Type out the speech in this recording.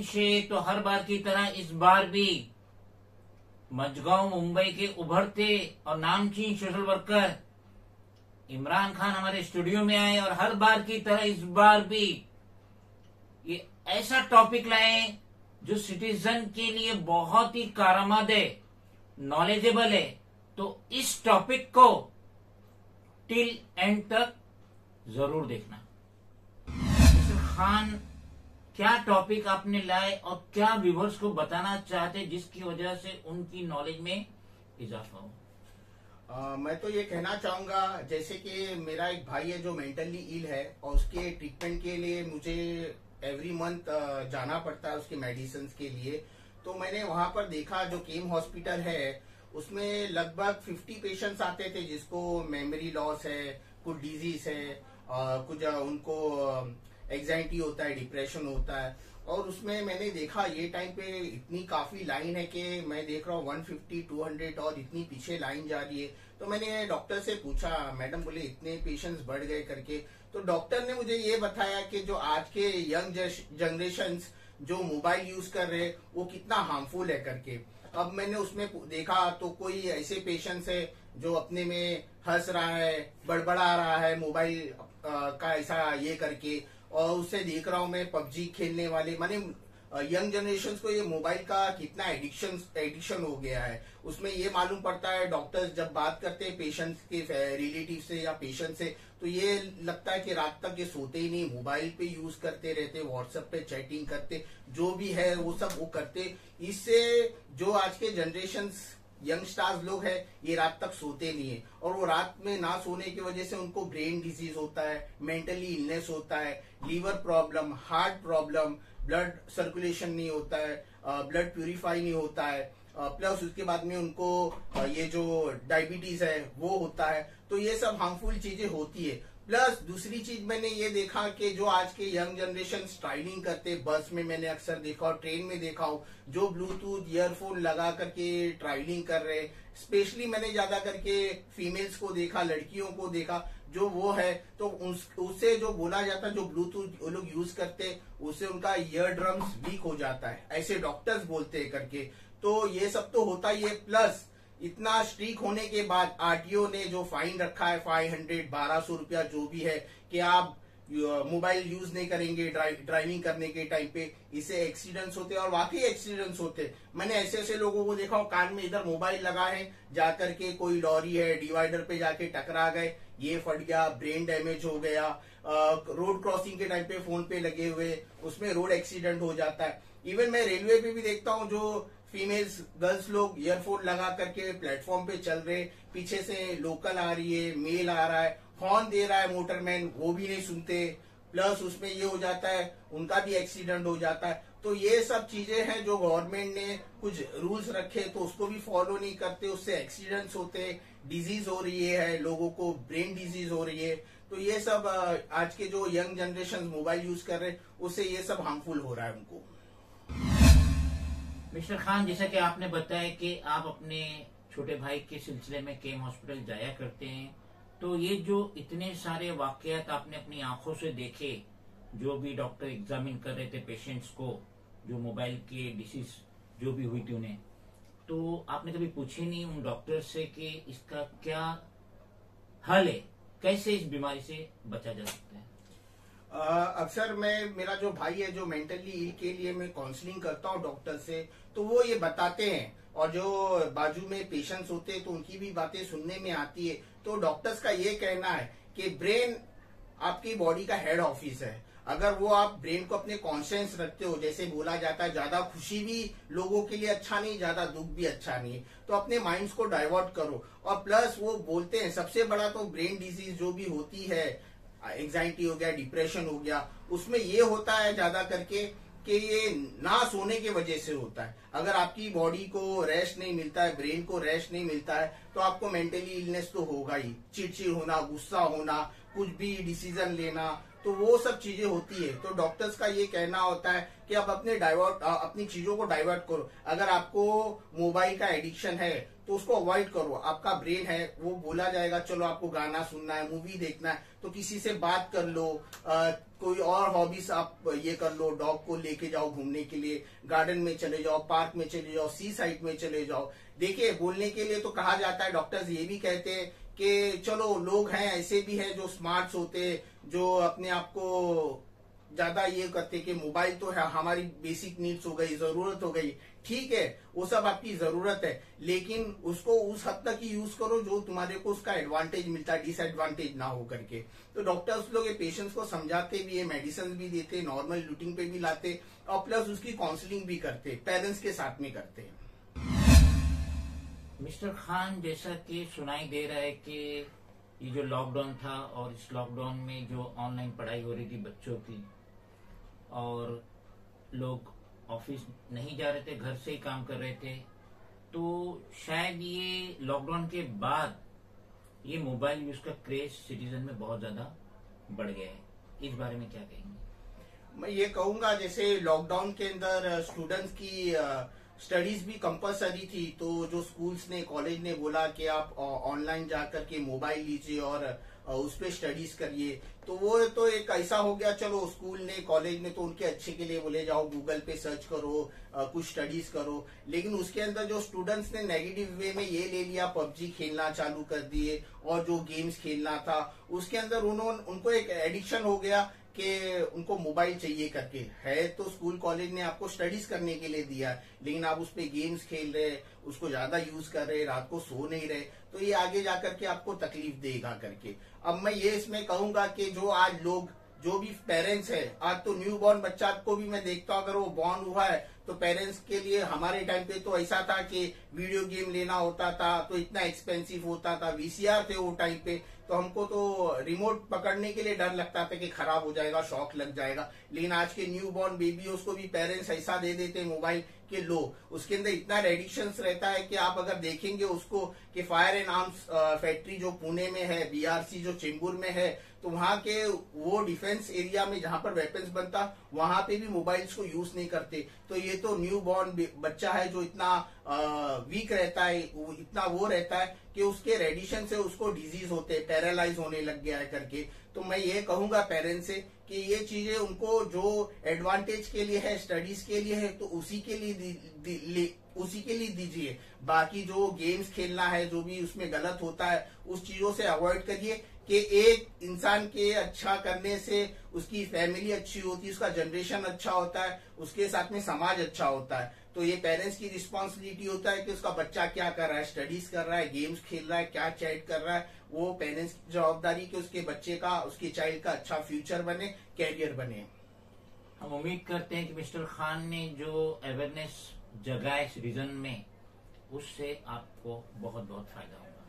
दिन से तो हर बार की तरह इस बार भी मजगांव मुंबई के उभरते और नामचीन सोशल वर्कर इमरान खान हमारे स्टूडियो में आए और हर बार की तरह इस बार भी ये ऐसा टॉपिक लाए जो सिटीजन के लिए बहुत ही कारआमद है, नॉलेजेबल है। तो इस टॉपिक को टिल एंड तक जरूर देखना। मिस्टर खान, क्या टॉपिक आपने लाए और क्या व्यूअर्स को बताना चाहते जिसकी वजह से उनकी नॉलेज में इजाफा हो? मैं तो ये कहना चाहूंगा, जैसे कि मेरा एक भाई है जो मेंटली इल है और उसके ट्रीटमेंट के लिए मुझे एवरी मंथ जाना पड़ता है उसके मेडिसिन के लिए। तो मैंने वहां पर देखा जो केम हॉस्पिटल है उसमें लगभग 50 पेशेंट्स आते थे जिसको मेमोरी लॉस है, कुछ डिजीज है, कुछ उनको एंजाइटी होता है, डिप्रेशन होता है। और उसमें मैंने देखा ये टाइम पे इतनी काफी लाइन है कि मैं देख रहा हूँ 150, 200 और इतनी पीछे लाइन जा रही है। तो मैंने डॉक्टर से पूछा, मैडम बोले इतने पेशेंट्स बढ़ गए करके। तो डॉक्टर ने मुझे ये बताया कि जो आज के यंग जनरेशन जो मोबाइल यूज कर रहे हैं वो कितना हार्मफुल है करके। अब मैंने उसमें देखा तो कोई ऐसे पेशेंट्स है जो अपने में हंस रहा है, बड़बड़ा रहा है मोबाइल का ऐसा ये करके, और उससे देख रहा हूँ मैं पबजी खेलने वाले, माने यंग जनरेशन को ये मोबाइल का कितना एडिक्शन हो गया है। उसमें ये मालूम पड़ता है, डॉक्टर्स जब बात करते हैं पेशेंट्स के रिलेटिव से या पेशेंट से, तो ये लगता है कि रात तक ये सोते ही नहीं, मोबाइल पे यूज करते रहते, व्हाट्सएप पे चैटिंग करते, जो भी है वो सब वो करते। इससे जो आज के जनरेशन यंगस्टार्स लोग हैं ये रात तक सोते नहीं है, और वो रात में ना सोने की वजह से उनको ब्रेन डिजीज होता है, मेंटली इलनेस होता है, liver problem, heart problem, blood circulation नहीं होता है, ब्लड प्यूरिफाई नहीं होता है, प्लस उसके बाद में उनको ये जो डायबिटीज है वो होता है। तो ये सब हार्मफुल चीजें होती है। प्लस दूसरी चीज मैंने ये देखा कि जो आज के यंग जनरेशन ट्रैवलिंग करते, बस में मैंने अक्सर देखा और ट्रेन में देखा हूँ, जो ब्लूटूथ ईयरफोन लगा करके ट्रैवलिंग कर रहे। स्पेशली मैंने ज्यादा करके फीमेल्स को देखा, लड़कियों को देखा जो वो है, तो उससे जो बोला जाता है जो ब्लूटूथ वो लोग यूज करते उससे उनका ईयर ड्रम्स वीक हो जाता है, ऐसे डॉक्टर्स बोलते हैं करके। तो ये सब तो होता ही है। प्लस इतना स्ट्रिक होने के बाद आरटीओ ने जो फाइन रखा है 500, 1200 रुपया जो भी है, कि आप मोबाइल यूज नहीं करेंगे ड्राइविंग करने के टाइम पे, इससे एक्सीडेंट्स होते हैं और वाकई एक्सीडेंट्स होते। मैंने ऐसे ऐसे लोगों को देखा, कान में इधर मोबाइल लगा है, जाकर के कोई लॉरी है डिवाइडर पे जाके टकरा गए, ये फट गया, ब्रेन डैमेज हो गया। रोड क्रॉसिंग के टाइम पे फोन पे लगे हुए, उसमें रोड एक्सीडेंट हो जाता है। इवन मैं रेलवे पे भी देखता हूँ जो फीमेल्स गर्ल्स लोग ईयरफोन लगा करके प्लेटफॉर्म पे चल रहे, पीछे से लोकल आ रही है, मेल आ रहा है, हॉर्न दे रहा है मोटरमैन, वो भी नहीं सुनते। प्लस उसमें ये हो जाता है उनका भी एक्सीडेंट हो जाता है। तो ये सब चीजें हैं जो गवर्नमेंट ने कुछ रूल्स रखे तो उसको भी फॉलो नहीं करते, उससे एक्सीडेंट्स होते, डिजीज हो रही है, लोगों को ब्रेन डिजीज हो रही है। तो ये सब आज के जो यंग जनरेशन मोबाइल यूज कर रहे उससे ये सब हार्मफुल हो रहा है उनको। मिस्टर खान, जैसा कि आपने बताया कि आप अपने छोटे भाई के सिलसिले में केम हॉस्पिटल जाया करते हैं, तो ये जो इतने सारे वाकयात आपने अपनी आंखों से देखे, जो भी डॉक्टर एग्जामिन कर रहे थे पेशेंट्स को, जो मोबाइल के डिसीज जो भी हुई थी उन्हें, तो आपने कभी पूछे नहीं उन डॉक्टर से कि इसका क्या हल है, कैसे इस बीमारी से बचा जा सकता है? अक्सर मेरा जो भाई है जो मेंटली इल के लिए मैं काउंसलिंग करता हूँ डॉक्टर से, तो वो ये बताते हैं, और जो बाजू में पेशेंट्स होते हैं तो उनकी भी बातें सुनने में आती है। तो डॉक्टर्स का ये कहना है कि ब्रेन आपकी बॉडी का हेड ऑफिस है। अगर वो आप ब्रेन को अपने कॉन्शियस रखते हो, जैसे बोला जाता है ज्यादा खुशी भी लोगों के लिए अच्छा नहीं, ज्यादा दुख भी अच्छा नहीं, तो अपने माइंड्स को डाइवर्ट करो। और प्लस वो बोलते हैं सबसे बड़ा तो ब्रेन डिजीज जो भी होती है, एंजाइटी हो गया, डिप्रेशन हो गया, उसमें ये होता है ज्यादा करके कि ये ना सोने की वजह से होता है। अगर आपकी बॉडी को रेस्ट नहीं मिलता है, ब्रेन को रेस्ट नहीं मिलता है, तो आपको मेंटली इलनेस तो होगा ही, चिड़चिड़ होना, गुस्सा होना, कुछ भी डिसीजन लेना, तो वो सब चीजें होती है। तो डॉक्टर्स का ये कहना होता है कि आप अपनी चीजों को डाइवर्ट करो। अगर आपको मोबाइल का एडिक्शन है तो उसको अवॉइड करो। आपका ब्रेन है वो बोला जाएगा चलो आपको गाना सुनना है, मूवी देखना है, तो किसी से बात कर लो, कोई और हॉबीज आप ये कर लो, डॉग को लेके जाओ घूमने के लिए, गार्डन में चले जाओ, पार्क में चले जाओ, सी साइड में चले जाओ। देखिए बोलने के लिए तो कहा जाता है, डॉक्टर्स ये भी कहते हैं कि चलो लोग हैं ऐसे भी हैं जो स्मार्ट्स होते, जो अपने आप को ज्यादा ये करते कि मोबाइल तो है हमारी बेसिक नीड्स हो गई, जरूरत हो गई, ठीक है वो सब आपकी जरूरत है, लेकिन उसको उस हद तक ही यूज करो जो तुम्हारे को उसका एडवांटेज मिलता है, डिसएडवांटेज ना हो करके। तो डॉक्टर्स लोग ये पेशेंट्स को समझाते भी है, मेडिसिन भी देते, नॉर्मल रूटीन पे भी लाते और प्लस उसकी काउंसलिंग भी करते, पेरेंट्स के साथ में करते हैं। मिस्टर खान, जैसा कि सुनाई दे रहा है कि ये जो लॉकडाउन था और इस लॉकडाउन में जो ऑनलाइन पढ़ाई हो रही थी बच्चों की और लोग ऑफिस नहीं जा रहे थे, घर से ही काम कर रहे थे, तो शायद ये लॉकडाउन के बाद ये मोबाइल यूज का क्रेज सिटीजन में बहुत ज्यादा बढ़ गया है। इस बारे में क्या कहेंगे? मैं ये कहूंगा जैसे लॉकडाउन के अंदर स्टूडेंट्स की स्टडीज भी कंपलसरी थी, तो जो स्कूल्स ने कॉलेज ने बोला कि आप ऑनलाइन जाकर के मोबाइल लीजिए और उस पर स्टडीज करिए, तो वो तो एक ऐसा हो गया, चलो स्कूल ने कॉलेज ने तो उनके अच्छे के लिए बोले जाओ गूगल पे सर्च करो, कुछ स्टडीज करो, लेकिन उसके अंदर जो स्टूडेंट्स ने नेगेटिव वे में ये ले लिया, पबजी खेलना चालू कर दिए और जो गेम्स खेलना था उसके अंदर उनको एक एडिक्शन हो गया कि उनको मोबाइल चाहिए करके। है तो स्कूल कॉलेज ने आपको स्टडीज करने के लिए दिया, लेकिन आप उस पे गेम्स खेल रहे, उसको ज्यादा यूज कर रहे, रात को सो नहीं रहे, तो ये आगे जाकर के आपको तकलीफ देगा करके। अब मैं ये इसमें कहूंगा कि जो आज लोग जो भी पेरेंट्स है, आज तो न्यू बॉर्न बच्चा को भी मैं देखता हूँ, अगर वो बॉर्न हुआ है तो पेरेंट्स के लिए हमारे टाइम पे तो ऐसा था कि वीडियो गेम लेना होता था तो इतना एक्सपेंसिव होता था, वीसीआर थे वो टाइम पे, तो हमको तो रिमोट पकड़ने के लिए डर लगता था कि खराब हो जाएगा, शॉक लग जाएगा। लेकिन आज के न्यू बॉर्न बेबी उसको भी पेरेंट्स ऐसा दे देते मोबाइल के लो, उसके अंदर इतना रेडिक्शन रहता है कि आप अगर देखेंगे उसको कि फायर एंड आर्म्स फैक्ट्री जो पुणे में है, बीआरसी जो चेंबूर में है, तो वहां के वो डिफेंस एरिया में जहां पर वेपन्स बनता वहां पे भी मोबाइल्स को यूज नहीं करते। तो ये तो न्यू बॉर्न बच्चा है जो इतना वीक रहता है, इतना वो रहता है कि उसके रेडिएशन से उसको डिजीज होते, पैरालाइज होने लग गया है करके। तो मैं ये कहूंगा पेरेंट्स से कि ये चीजें उनको जो एडवांटेज के लिए है, स्टडीज के लिए है, तो उसी के लिए दीजिए। बाकी जो गेम्स खेलना है, जो भी उसमें गलत होता है, उस चीजों से अवॉइड करिए कि एक इंसान के अच्छा करने से उसकी फैमिली अच्छी होती है, उसका जनरेशन अच्छा होता है, उसके साथ में समाज अच्छा होता है। तो ये पेरेंट्स की रिस्पॉन्सिबिलिटी होता है कि उसका बच्चा क्या कर रहा है, स्टडीज कर रहा है, गेम्स खेल रहा है, क्या चैट कर रहा है, वो पेरेंट्स की जवाबदारी कि उसके बच्चे का, उसके चाइल्ड का अच्छा फ्यूचर बने, कैरियर बने। हम उम्मीद करते हैं कि मिस्टर खान ने जो अवेयरनेस जगाए इस रीजन में, उससे आपको बहुत बहुत फायदा होगा।